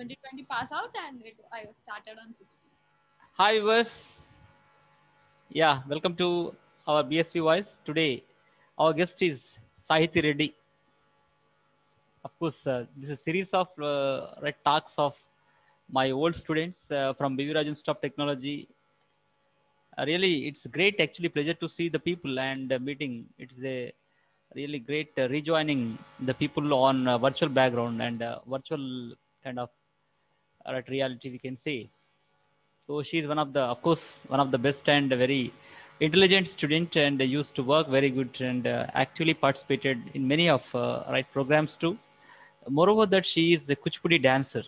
2020 pass out, and I was started on 16. Hi, viewers. Yeah, welcome to our BSP Voice. Today, our guest is Sahiti Reddy. Of course, this is a series of talks of my old students from BV Rajan Stop Technology. Really, it's great, actually, pleasure to see the people and meeting. It's a really great rejoining the people on virtual background and virtual kind of reality, we can say. So she is one of the, of course, one of the best and very intelligent student and used to work very good and actually participated in many of programs too. Moreover, that she is a Kuchipudi dancer,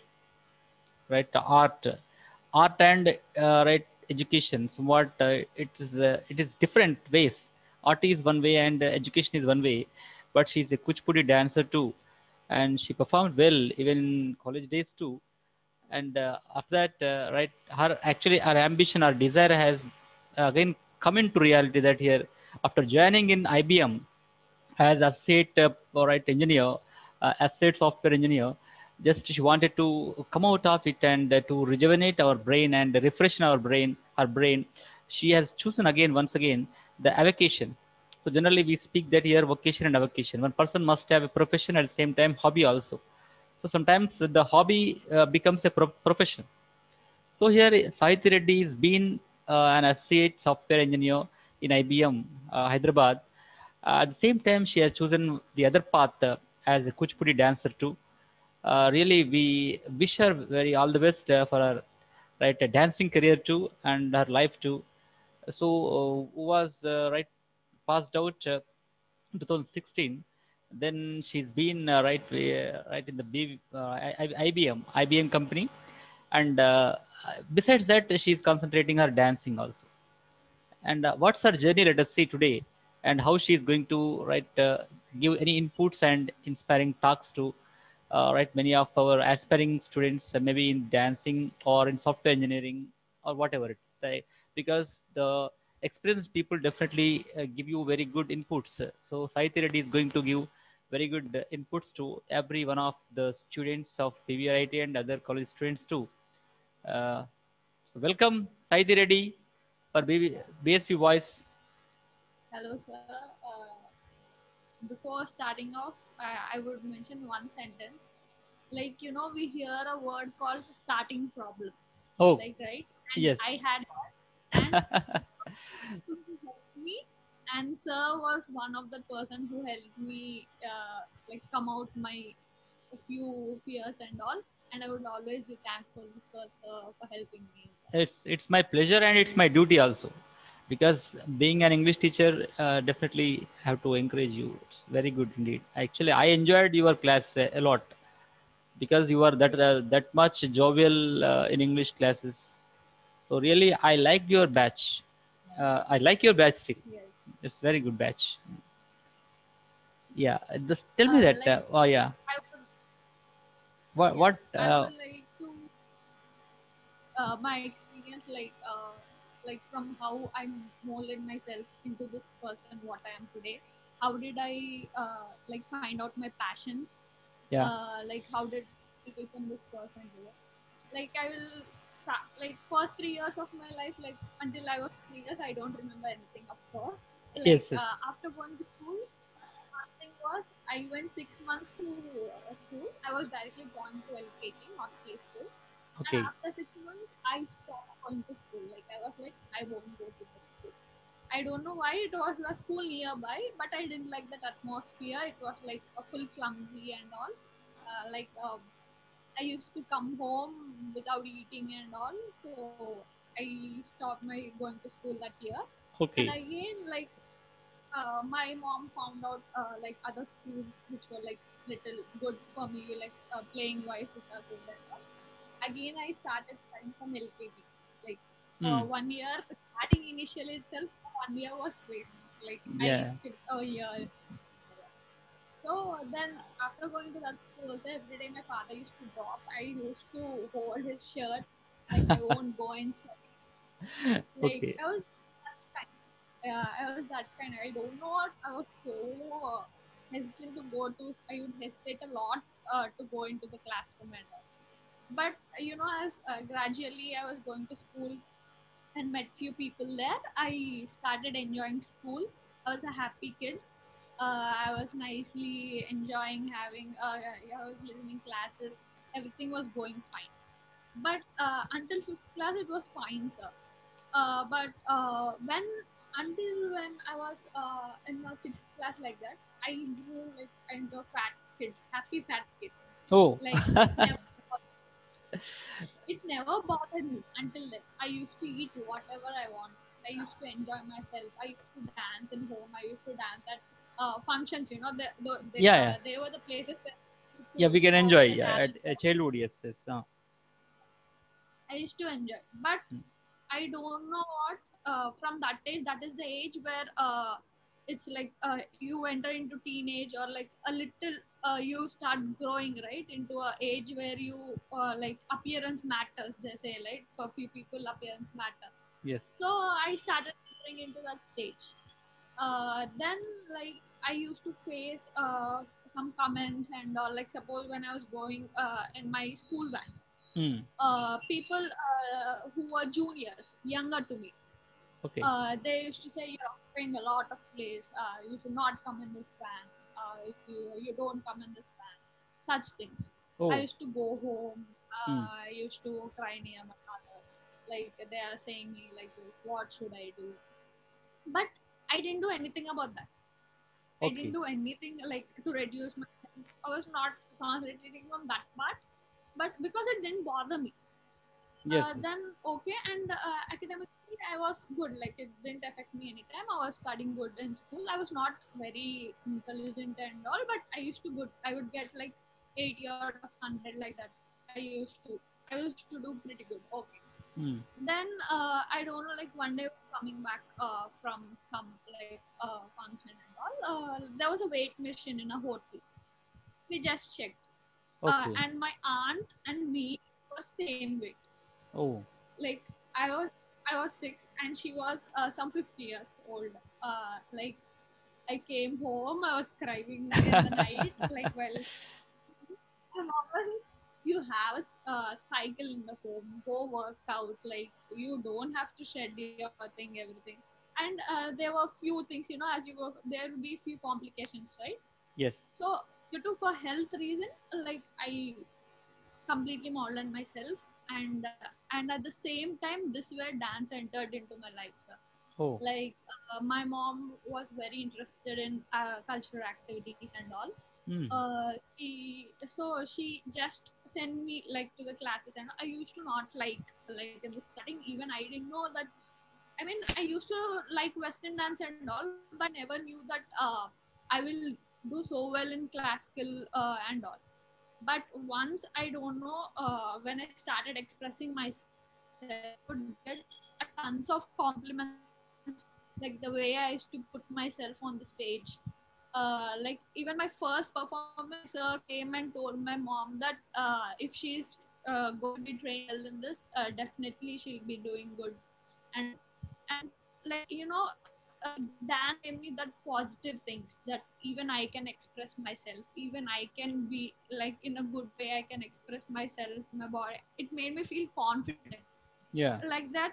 art and education. Somewhat it is different ways. Art is one way and education is one way, but she is a Kuchipudi dancer too, and she performed well even in college days too. And after that her actually her ambition, her desire has again come into reality, that here after joining in IBM as associate engineer, asset software engineer, just she wanted to come out of it and to rejuvenate our brain and refresh our brain, her brain. She has chosen again, once again, the avocation. So generally we speak that here vocation and avocation, one person must have a profession at the same time hobby also. So sometimes the hobby becomes a profession. So here Sahiti Reddy has been an associate software engineer in IBM Hyderabad. At the same time, she has chosen the other path as a Kuchipudi dancer too. Really, we wish her very all the best for her a dancing career too and her life too. So, who was passed out 2016. Then she's been right in the IBM company, and besides that, she's concentrating her dancing also. And what's her journey? Let us see today, and how she's going to give any inputs and inspiring talks to many of our aspiring students, maybe in dancing or in software engineering or whatever it is. Because the experienced people definitely give you very good inputs. So Sahiti Reddy is going to give very good inputs to every one of the students of PVRIT and other college students too. Uh, Welcome, Sahiti Reddy, for BSP Voice. Hello, sir. Before starting off, I would mention one sentence. Like, we hear a word called starting problem. Oh, Like, right? And yes. I had that. And to help me, and sir was one of the person who helped me like come out my a few fears and all. And I would always be thankful for sir for helping me in that. It's my pleasure and it's my duty also, because being an English teacher, definitely have to encourage you. It's very good indeed. Actually, I enjoyed your class a lot, because you are that much jovial in English classes. So really, I liked your batch. I like your batch still. Yes. It's very good batch. Yeah, just tell me that. Like Oh yeah, I would, what yeah, what? I would like to my experience, like from how I molded myself into this person, what I am today. How did I like find out my passions? Yeah. Like how did I become this person today? Like I will start like first 3 years of my life, like until I was 3 years, I don't remember anything, of course. Yes, Like yes. after going to school, one thing was I went 6 months to school. I was directly going to LKG, not play school. And Okay. after 6 months, I stopped going to school. Like I was like, I won't go to the school. I don't know why. It was a school nearby, but I didn't like that atmosphere. It was like a full clumsy and all. I used to come home without eating and all. So I stopped my going to school that year. And Okay. again, like my mom found out like other schools which were like little good for me, like playing wise which are good and all. Again, I started studying from LKG. Like Hmm. 1 year, starting initially itself, 1 year was waste. Like I Yeah. skipped a year. So then, after going to that school, also every day my father used to drop. I used to hold his shirt, like I won't go inside. Like Okay. I was that kind. Yeah, I was that kind. I don't know what. I was so hesitant to go to. I would hesitate a lot to go into the classroom and all. But as gradually I was going to school and met few people there, I started enjoying school. I was a happy kid. I was nicely enjoying having. I was listening classes. Everything was going fine. But until fifth class, it was fine, sir. But when I was in the sixth class like that, I grew like into a fat kid, happy fat kid. Oh. Like it never bothered me until then. I used to eat whatever I want. I used to enjoy myself. I used to dance in home. I used to dance at functions. Yeah, yeah, They were the places where I used yeah. to We can shout enjoy. and Yeah, have. at childhood, yes, yes. I used to enjoy, but Mm. I don't know what. From that age, that is the age where it's like you enter into teenage or like a little. You start growing right into a age where you like appearance matters. They say right for few people appearance matter. Yes. So I started entering into that stage. Then like I used to face some comments and all. Like suppose when I was going in my school van, Hmm. people who were juniors, younger to me, Okay. they used to say you're occupying a lot of place. You should not come in this van. You don't come in this van. Such things. I Oh. used to go home. Hmm. I used to cry near my mother. Like they are saying me like this. What should I do? But I didn't do anything about that. I didn't Okay. do anything like to reduce my. I was not concentrating on that part, but because it didn't bother me, Yes. Yes. then okay. And academically I was good, like it didn't affect me anytime. I was studying good in school. I was not very intelligent and all, but I would get like 80 out of 100 like that. I used to do pretty good. Okay. Hmm. Then I don't know, like one day coming back from some like function and all, there was a weight machine in a hotel. We just checked, Okay. and my aunt and me were same weight. Oh. Like I was I was six and she was some 50 years old. Like I came home, I was crying in the night, like well, normal. You have a cycle in the home, go work out. Like you don't have to shed your thing, everything. And there were few things, as you go, there will be few complications, right? Yes. So due to for health reason, like I completely modeled myself, and at the same time this where dance entered into my life, sir. Oh. Like my mom was very interested in cultural activities and all. Hmm. She just sent me like to the classes, and I used to not like in the starting, even I didn't know that. I mean, I used to like Western dance and all, but I never knew that I will do so well in classical and all. But once I don't know, when I started expressing myself, I would get a tons of compliments from my friends, like the way I used to put myself on the stage. Like even my first performance, my sir came and told my mom that if she's going to be trained well in this, definitely she'll be doing good. And and like dance gave me that positive things that even I can express myself, even I can be like in a good way, I can express myself, my body. It made me feel confident Yeah. like that.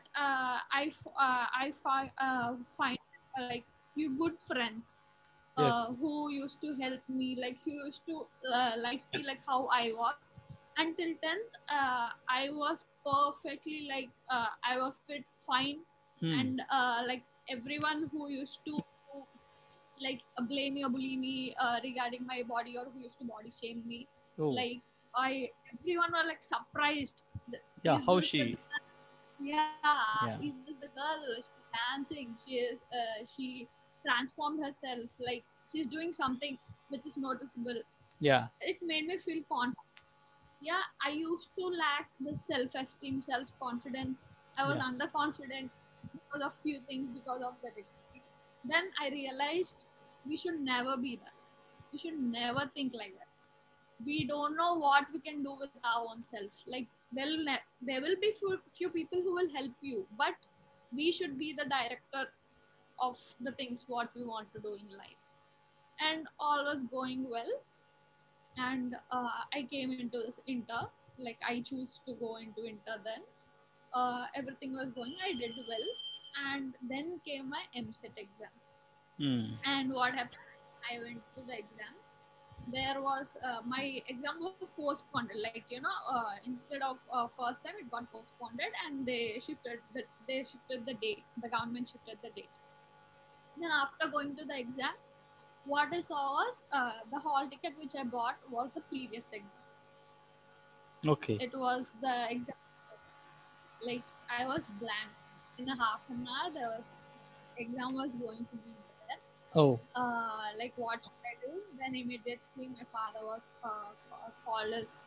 Find like few good friends Yes. who used to help me, like who used to like me like how I was. Until 10th, I was perfectly like I was fit fine. Hmm. And like everyone who used to like blame me or bully me regarding my body, or who used to body shame me, Oh. like I everyone were like surprised. Yeah. Is How this the she? girl? Yeah, Yeah. is this the girl? She's dancing. She transformed herself. Like she's doing something which is noticeable. Yeah. It made me feel confident. Yeah, I used to lack the self-esteem, self-confidence. I was Yeah. underconfident because of few things, because of that. Then I realized we should never be that. We should never think like that. We don't know what we can do with our own self. Like there will be few people who will help you, but we should be the director of the things what we want to do in life. And all was going well, and I came into this inter. like I choose to go into inter then. Everything was going, I did well. And then came my MSET exam. Hmm. And what happened? I went to the exam. There was my exam was postponed. Like instead of first time, it got postponed, and they shifted the date. The government shifted the date. Then after going to the exam, what I saw was the hall ticket which I bought was the previous exam. Okay. It was the exam. Like I was blank. In a half an hour, there was exam was going to be there. Oh. Like what should I do? Then immediately my father was called his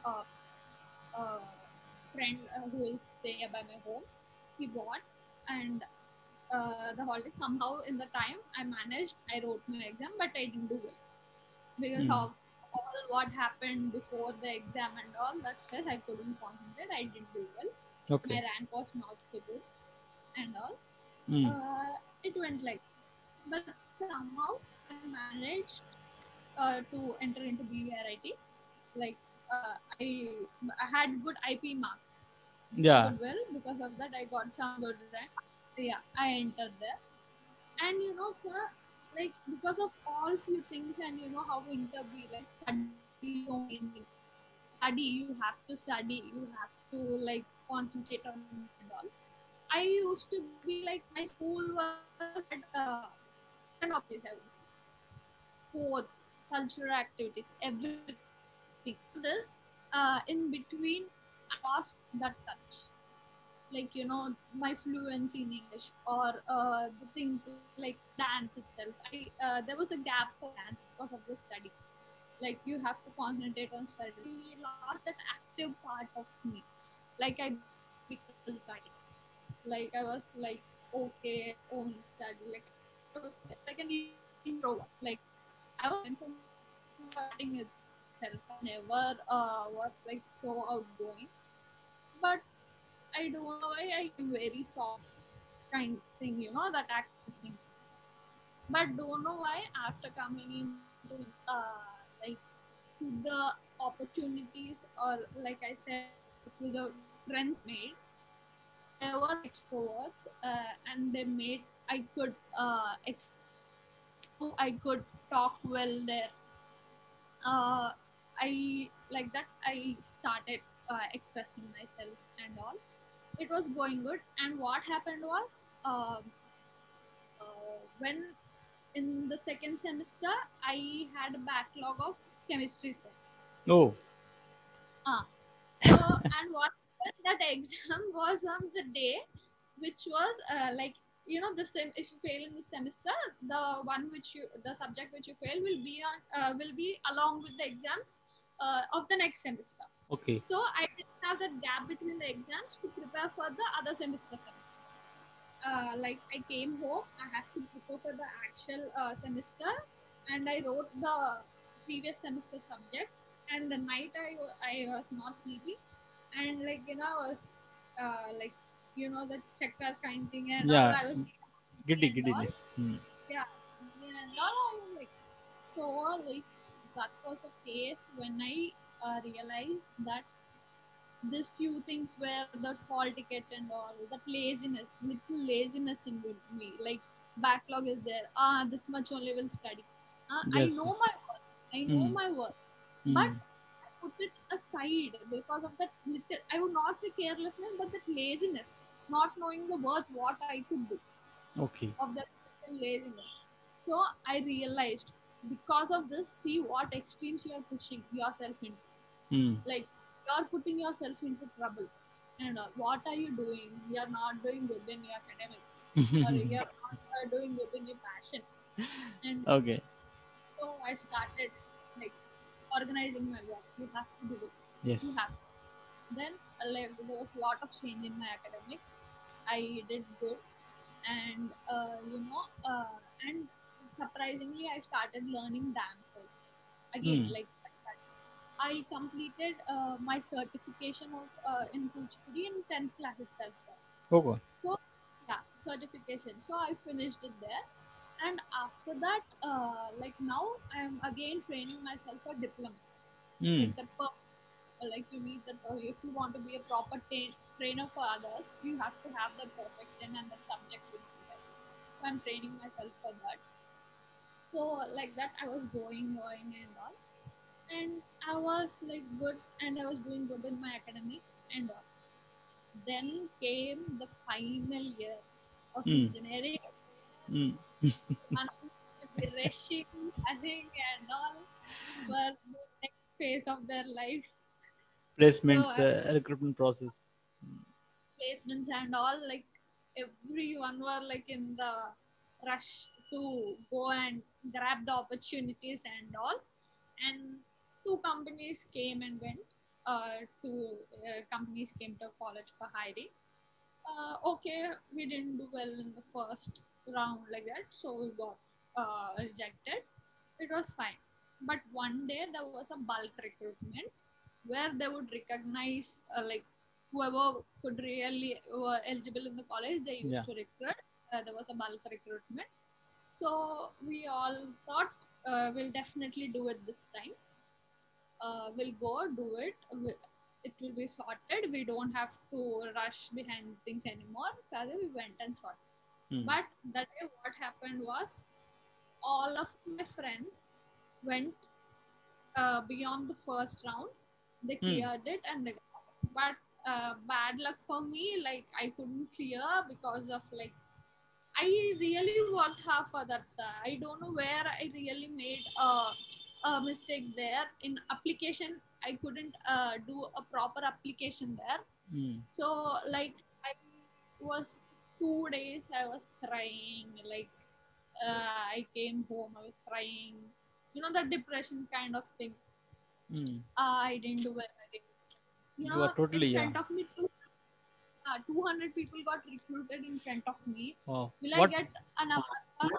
friend who will stay nearby my home. He bought, and the holiday somehow in the time I managed. I wrote my exam, but I didn't do well because Hmm. of all what happened before the exam and all that stress. I couldn't concentrate. I didn't do well. My Okay. rank was not so good and all. Hmm. It went like, but somehow I managed to enter into BVRIT. Like I had good IP marks, Yeah. goodwill. Because of that, I got some good rank. Yeah, I entered there. And sir, like because of all few things, and how interview, like study is your main thing. Study, you have to study, you have to like concentrate on this and all. I used to be like, my school had 10 of these, I would say, sports, cultural activities, everything. Because of this, in between, I lost that touch. Like my fluency in English, or the things like dance itself. I There was a gap for dance because of the studies. Like you have to concentrate on studies. I lost that active part of me. Like I became a dull child. Like I was like, okay, only study. Like I was like an introvert. Like I was meant for my studying itself. I never was like so outgoing. But I don't know why I became very soft kind thing, that acting. But don't know why after coming into like to the opportunities, or like I said, to the friends I made, they were extroverts, and they made I could express how I could talk well there. I like that I started expressing myself and all. It was going good, and what happened was, when in the second semester I had a backlog of chemistry set. Oh. So, and what happened, that exam was on the day which was like, the same. If you fail in the semester, the subject which you fail will be along with the exams of the next semester. Okay. So I didn't have that gap between the exams to prepare for the other semester. Like I came home, I have to prepare for the actual semester, and I wrote the previous semester subject. And the night I was not sleeping, and like I was like the checker kind thing and all. Yeah. I was Giddy, and giddy. all. Hmm. Yeah, and all. I was like, so like that was the case when I realized that these few things were the hall ticket and all, that laziness, little laziness in me. Like backlog is there. This much only will study. I Yes. know Yes. my work. I know Hmm. my work. But Hmm. I put it aside because of that little, I would not say carelessness, but that laziness, not knowing the worth, what I could do, Okay. of that little laziness. So I realized, because of this, see what extremes you are pushing yourself into. Hmm. Like you're putting yourself into trouble. And what are you doing? You're not doing good in your academics, or you're not doing good in your passion. And Okay. so I started like organizing my work. You have to do it. Yes. You have to. Then like there was a lot of change in my academics. I did good. And and surprisingly I started learning dance also. Again, Hmm. like I completed my certification of in Kuchipudi in 10th class itself there. Okay. So yeah, certification. So I finished it there, and after that, like now I am again training myself for diploma, Hmm. like the like you need that. If you want to be a proper trainer for others, you have to have that perfection and that subject will be there. So I'm training myself for that. So like that, I was going and all, and I was like good, and I was doing good in my academics and all. Then came the final year of Mm. engineering, Mm. and to be rushing, running, and all for the next phase of their life. So Placements, recruitment process. placements and all, like everyone were like in the rush to go and grab the opportunities and all. And two companies came and went. Two companies came to college for hiring. Okay, we didn't do well in the first round like that, so we got rejected. It was fine. But one day there was a bulk recruitment where they would recognize like whoever could really were eligible in the college, they used Yeah. to recruit. There was a bulk recruitment. So we all thought we'll definitely do it this time. We'll go do it. It will be sorted. We don't have to rush behind things anymore. Rather, we went and sorted. Mm. But that day, what happened was all of my friends went beyond the first round. They Mm. cleared it and they got it. But bad luck for me, like I couldn't clear because of like I really worked hard for that, sir. I don't know where I really made a mistake there in application. I couldn't do a proper application there. Mm. So like I was 2 days I was crying. Like I came home, I was crying. You know that depression kind of thing. Mm. I didn't do well. I didn't. You You are know, in totally, yeah. front of me, 200 people got recruited in front of me. Oh, Will I what? get another?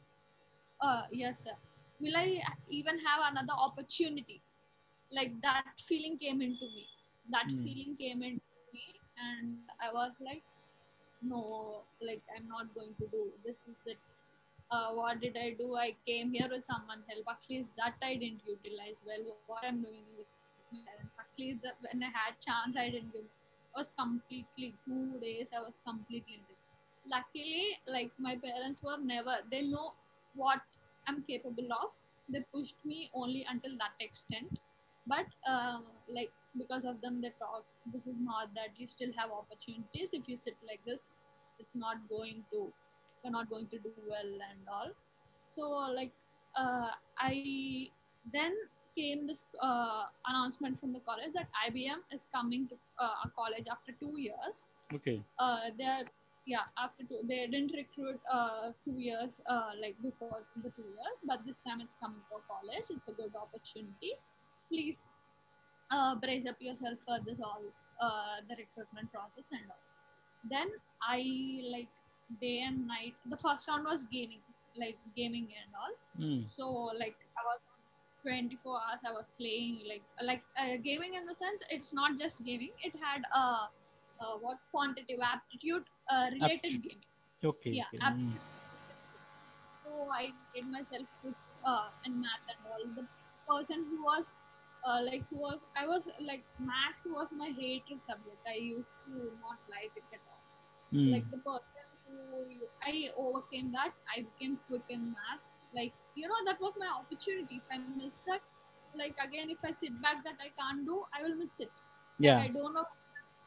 Yes, sir. Will I even have another opportunity? Like that feeling came into me. That Mm. feeling came into me, and I was like, no, like I'm not going to do. This is it. What did I do? I came here with someone's help. At least that I didn't utilize well. What I'm doing with my parents. At least that when I had chance, I didn't give. I was completely 2 days. I was completely in it. Luckily, like my parents were never. They know what I'm capable of. They pushed me only until that extent. But like because of them, they talk. This is not that you still have opportunities. If you sit like this, it's not going to you're not going to do well and all. So like I then came this announcement from the college that IBM is coming to a college after 2 years. Okay. They're yeah, after two they didn't recruit 2 years like before the 2 years, but this time it's coming for college. It's a good opportunity. Please brace up yourself for this all the recruitment process and all. Then I like day and night. The first round was gaming, like gaming and all. Mm. So like I was on 24 hours. I was playing gaming in the sense it's not just gaming. It had what quantitative aptitude related Aptitude. gaming. Okay. Yeah, Okay. Mm. aptitude. So I made myself quick in math and all. The person who was I was like maths was my hated subject. I used to not like it at all. Mm. Like the person who I overcame that, I became quick in math. Like that was my opportunity. If I miss that, like again, if I sit back that I can't do, I will miss it. Like Yeah. I don't know.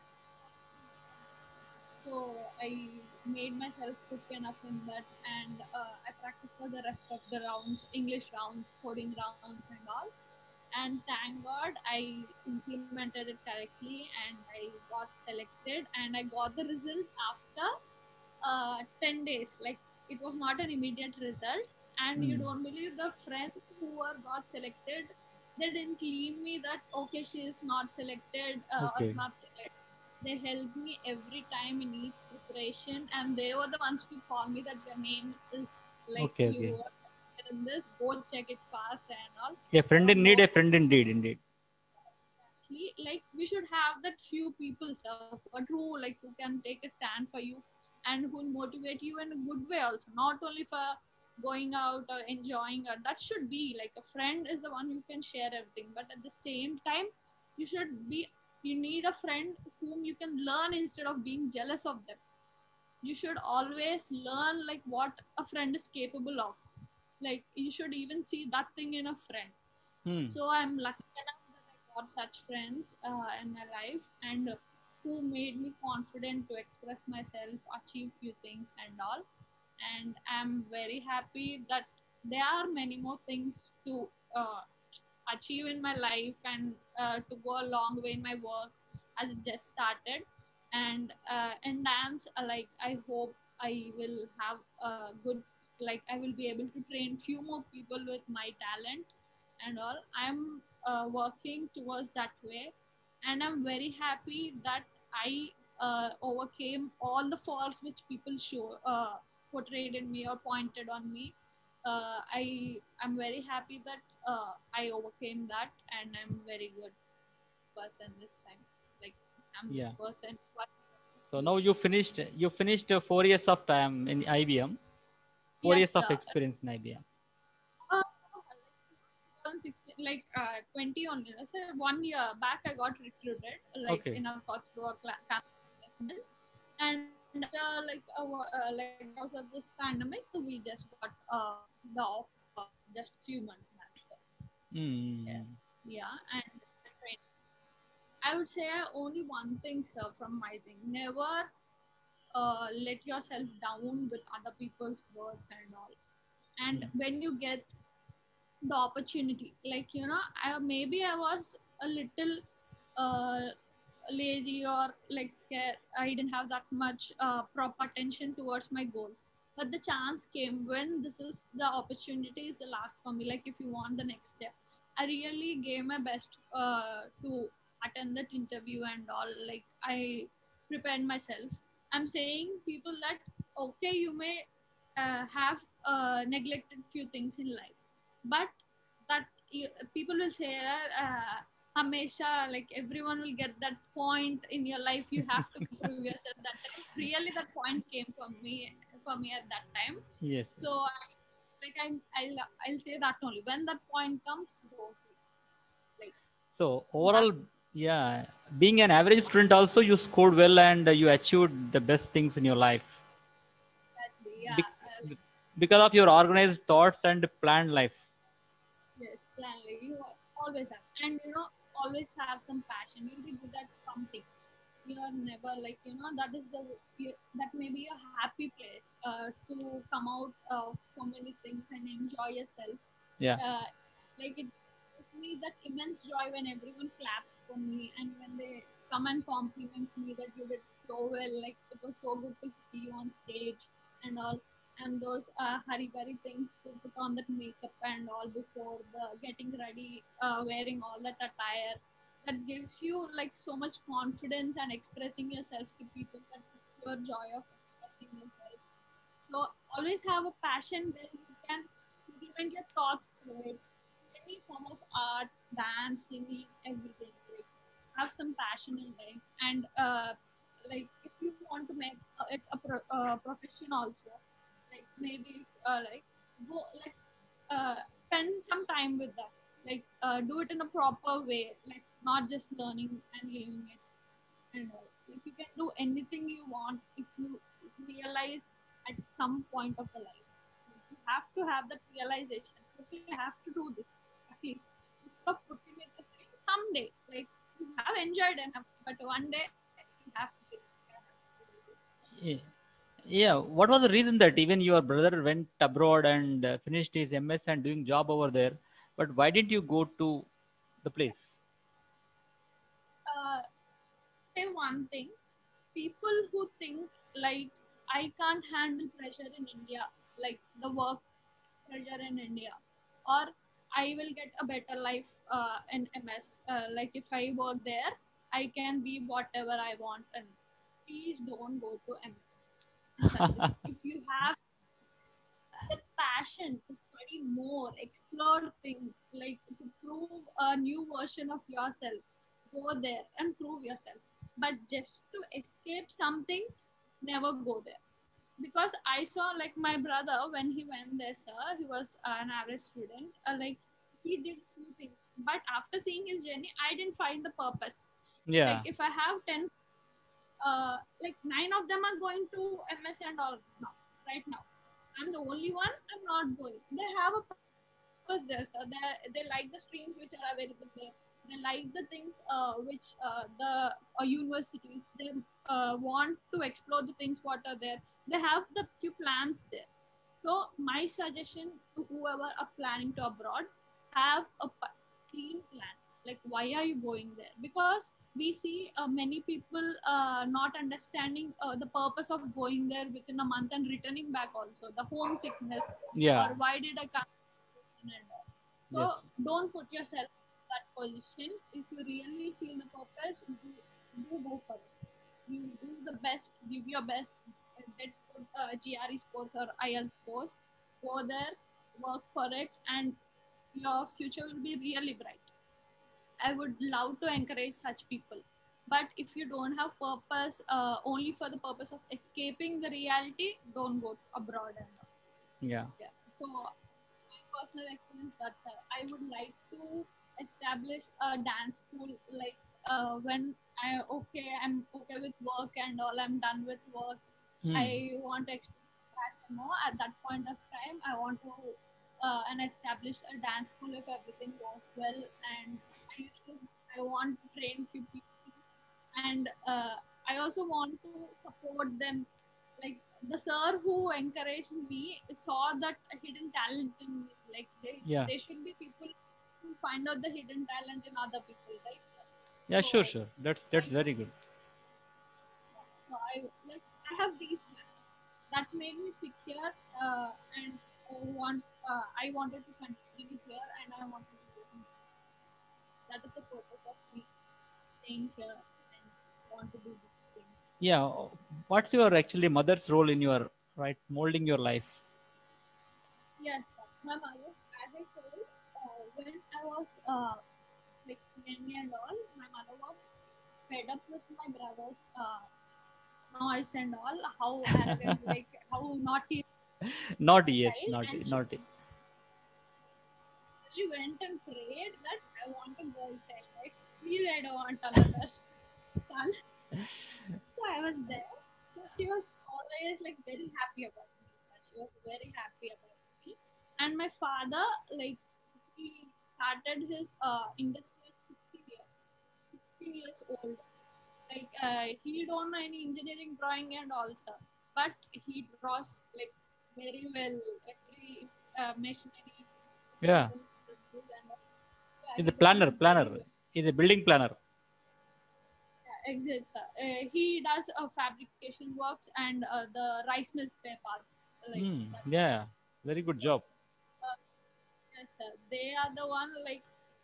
So I made myself quick enough in that, and I practiced for the rest of the rounds, English rounds, coding rounds, and all. And thank God I implemented it correctly, and I got selected, and I got the result after 10 days. Like it was not an immediate result. And you Mm. don't believe the friends who were got selected, they didn't leave me that okay, she is not selected or Okay. not selected. They helped me every time in each preparation, and they were the ones to call me that your name is like Okay. you Okay. were selected in this, go check it fast and all. A friend in need, No, a friend indeed, indeed. like we should have that few people, sir, who are true, like who can take a stand for you and who will motivate you in a good way also, not only for going out or enjoying it. That should be like a friend is the one who can share everything, but at the same time You need a friend whom you can learn instead of being jealous of them. You should always learn like what a friend is capable of. Like you should even see that thing in a friend. Hmm. So I'm lucky enough that I got such friends in my life, and who made me confident to express myself, achieve few things and all. And I'm very happy that there are many more things to achieve in my life, and to go a long way in my work as it just started. And in dance, like I hope I will have a good, like I will be able to train few more people with my talent and all. I'm working towards that way, and I'm very happy that I overcame all the faults which people portrayed in me or pointed on me. I'm very happy that I overcame that, and I'm very good person this time. Like I'm this Yeah. person. So now you finished 4 years of time in IBM, 4 years Yes, of experience in IBM. uh, 2016, like 20 only. So 1 year back, I got recruited like Okay. in a corporate campus placements, and after like because of this pandemic, we just got the off just few months back. So Hmm. yes, yeah, and I would say only one thing, sir, from my thing. Never let yourself down with other people's words and all. And Hmm. when you get the opportunity, like maybe I was a little uh, lazy, or like I didn't have that much proper attention towards my goals. But the chance came when this is the opportunity is the last for me. Like if you want the next step, I really gave my best to attend that interview and all. Like I prepared myself. I'm saying people that okay, you may have neglected few things in life, but that people will say hamesha, like everyone will get that point in your life, you have to prove yourself. That time really that point came for me at that time. Yes. So I'll say that only when that point comes, don't wait. Like So you have overall, yeah, being an average student also, you scored well and you achieved the best things in your life exactly, yeah, Bec- because of your organized thoughts and planned life. yes, plan, like you always have, and always have some passion. You'll be good at something. You're never like that is that may be a happy place to come out of so many things and enjoy yourself. Yeah. uh, like it gives me that immense joy when everyone claps for me, and when they come and compliment me that you did so well, like it was so good to see you on stage and all. And those hurry burry things to put on that makeup and all before the getting ready, wearing all that attire, that gives you like so much confidence and expressing yourself to people. That's the pure joy of expressing yourself. So always have a passion where you can implement your thoughts through it. Any form of art, dance, singing, everything. Like have some passion in life, and like if you want to make it a profession also, like maybe like go like spend some time with that. Like do it in a proper way, like not just learning and leaving it and all. Like you can do anything you want if you realize at some point of the life. Like, you have to have that realization. Okay, I have to do this at least. Instead of putting it aside, someday, like you have enjoyed enough, but one day you have to think, I have to do this. Yeah. Yeah. What was the reason that even your brother went abroad and finished his MS and doing job over there, but why didn't you go to the place? Say one thing, people who think like I can't handle pressure in India, like the work pressure in India, or I will get a better life in MS. Like if I work there, I can be whatever I want. And please don't go to MS. I'm suggesting if you have the passion to study more, explore things, like to prove a new version of yourself, go there and prove yourself. But just to escape something, never go there. Because I saw like my brother when he went there, sir, he was an average student. Like he did few things. But after seeing his journey, I didn't find the purpose. Like Yeah. if I have 10, like nine of them are going to MSc and all now, right now. I'm the only one. I'm not going. They have a purpose there, so they like the streams which are available there. They like the things which the universities they want to explore the things what are there. They have the few plans there. So my suggestion to whoever are planning to abroad, have a clean plan. Like why are you going there? Because we see many people not understanding the purpose of going there within a month and returning back also. The homesickness, Yeah. or why did I come and all. Yes. So don't put yourself in that position. If you really feel the purpose, do go for it. You do the best, give your best, get good GRE scores or IELTS scores, go there, work for it, and your future will be really bright. I would love to encourage such people. But if you don't have purpose, only for the purpose of escaping the reality, don't go abroad and all. Yeah. Yeah. So my personal experience, that's I would like to establish a dance school. Like when I'm okay with work and all, I'm done with work. Hmm. I want to explore fashion more. At that point of time, I want to and establish a dance school if everything goes well. And I used to, I want to train few people, and I also want to support them. Like the sir who encouraged me saw that hidden talent in me. Like Yeah. they should be people who find out the hidden talent in other people, right? Yeah. Sure. So Sure. That's I very good. so I like I have these plans that made me stick here, and I wanted to continue here, and I wanted to go. That is the purpose of me staying here and want to do these things. Yeah. What's your actually mother's role in your right molding your life? Yes, my mother, as I told, when I was like young and all, my mother was fed up with my brother's noise and all, how arrogant, like how naughty Naughty. Yes. child, Naughty. and she Naughty. really went and prayed that I want a girl child, right? Please, I don't want another son. So I was there. So she was always like very happy about me. She was very happy about me. And my father, like, he started his industry at 60 years, 60 years old. Like, he don't know any engineering drawing and also, but he draws like very well every machinery which we Yeah. will produce and all. Yeah, Is a he draws planner. very Planner. well. Is a building planner. Exits. He does fabrication works and the rice mill spare parts. Like Hmm. that. Yeah. Very good job. Uh, yes, sir. They are the one like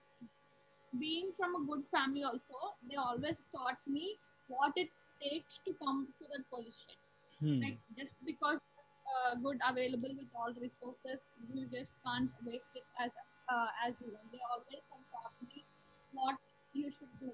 being from a good family. Also, they always taught me what it takes to come to that position. Hmm. Like just because good available with all resources, you just can't waste it as you want. They always have taught me what you should do,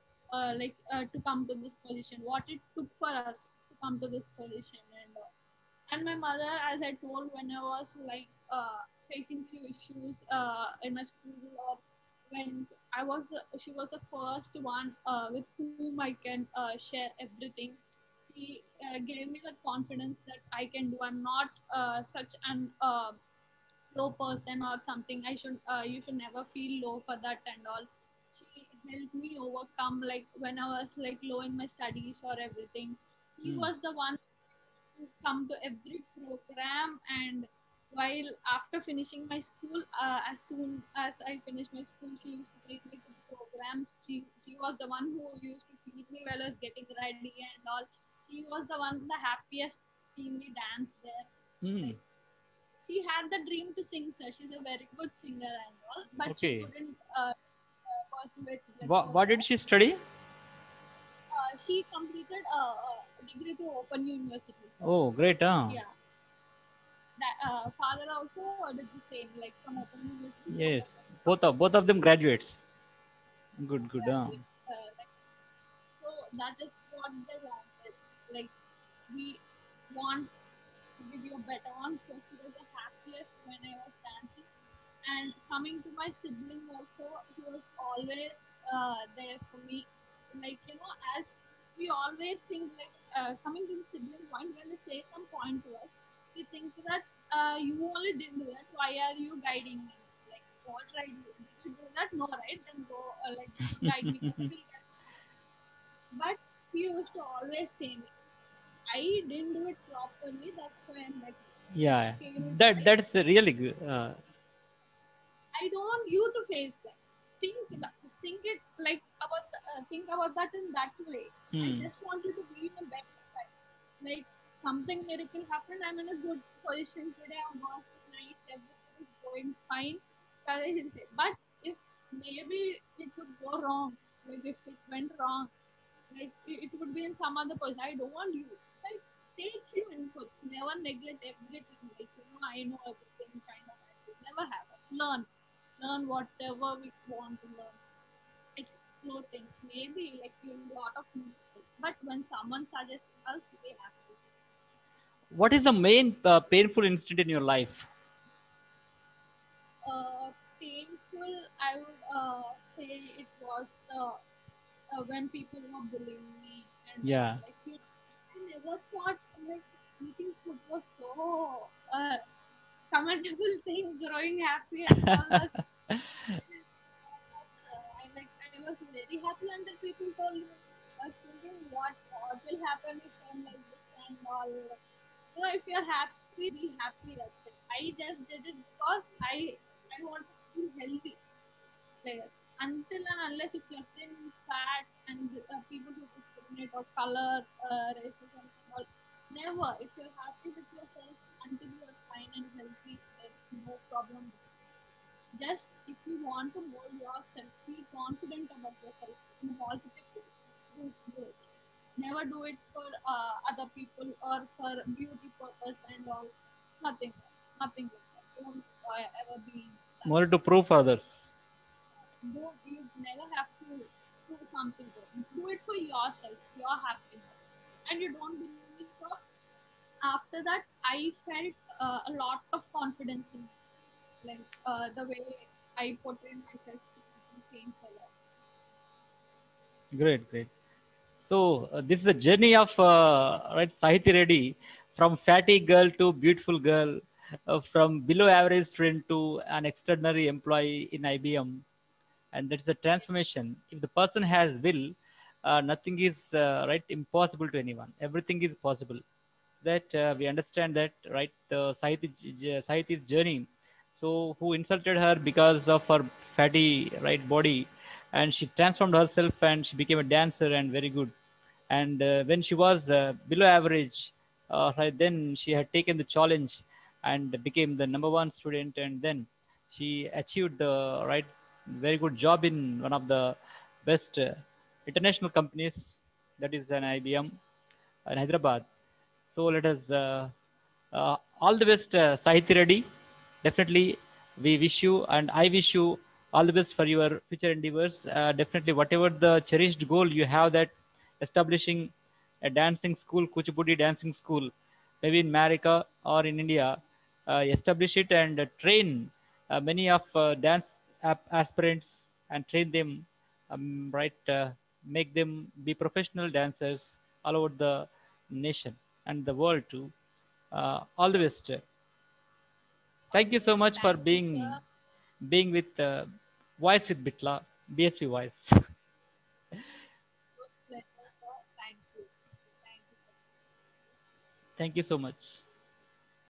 to come to this position, what it took for us to come to this position, and my mother, as I told, when I was like facing few issues in my school, or when she was the first one with whom I can share everything. She gave me the confidence that I can do. I'm not such an low person or something. You should never feel low for that and all. She helped me overcome, like when I was like low in my studies or everything. He Hmm. was the one who come to every program, and while after finishing my school, as soon as I finished my school, she used to take me to the programs. She was the one who used to feed me while I was getting ready and all. She was the one, the happiest seeing me dance there. Hmm. Like she had the dream to sing, sir. She's a very good singer and all, but she Okay. couldn't pursue it like What further. did she study? She completed a degree through Open University. Oh, great, huh? Yeah, that father also did the same, like from Open University, both Yes. of them Both of them graduates. Good, good, huh? graduate. Like, so that is what they wanted. Like we want to give you a better one. So she was the happiest when I was dancing. And coming to my sibling also, he was always there for me. Like, as we always think, like, coming to the sibling point, when they say some point to us, we think that you only didn't do that. Why are you guiding me? Like, what right? Did you do that? No, right? Then go, like, guide me. But he used to always say me, I didn't do it properly. That's why I'm like, Yeah, okay, you know, that's really good. I don't want you to face that. Think think it like think about that in that way. I Hmm. just want you to be in a better side. Like something miracle happened. I'm in a good position today. I'm working nice. Everything is going fine. Courage and say. But if maybe it could go wrong, like if it went wrong, like it would be in some other person. I don't want you. Like take few inputs. Never neglect everything. Like I know everything. Kind of attitude. Never have it. Learn whatever we want to learn. Explore things. Maybe like you lot of mistakes. But when someone suggests us, we have to. What is the main painful incident in your life? Painful. I would say it was the when people were bullying me and all. Yeah. Like I never thought like eating food was so commendable thing, growing happy and all that. I was very happy until people told me. I was thinking what will happen if I'm like this and all. If you're happy, be happy. That's it. I just did it because I want to feel healthy. Like until and unless if you're thin, fat, and people who discriminate or color, racism and all, never. If you're happy with yourself until you're fine and healthy, there's no problem. Just if you want to mold yourself, feel confident about yourself in a positive way. Do it. Never do it for other people or for beauty purpose and all. Nothing. Nothing like that. Don't ever be that. More to prove for others. Do you never have to do something good. Do it for yourself, your happiness, and you don't believe me. So after that, I felt a lot of confidence in me. Like the way I portrayed myself to people changed a lot. Great, great. So this is a journey of right Sahiti Reddy, from fatty girl to beautiful girl, from below average student to an extraordinary employee in IBM, and that is a transformation. If the person has will, nothing is right impossible to anyone. Everything is possible. That we understand that, right? The Sahiti's journey. So who insulted her because of her fatty right body, and she transformed herself and she became a dancer and very good. And when she was below average, right, then she had taken the challenge and became the number one student, and then she achieved the right very good job in one of the best international companies, that is an IBM in Hyderabad. So let us all the best, Sahiti Reddy. Definitely, we wish you and I wish you all the best for your future endeavors. Definitely, whatever the cherished goal you have, that establishing a dancing school, Kuchipudi dancing school, maybe in America or in India, establish it and train many of dance aspirants and train them, right, make them be professional dancers all over the nation and the world too. All the best. Thank you so Okay, much for thank you, sir. being with Voice with Bitla, BSV Voice. It was pleasure, sir. Thank you. Thank you so much. Thank you so much.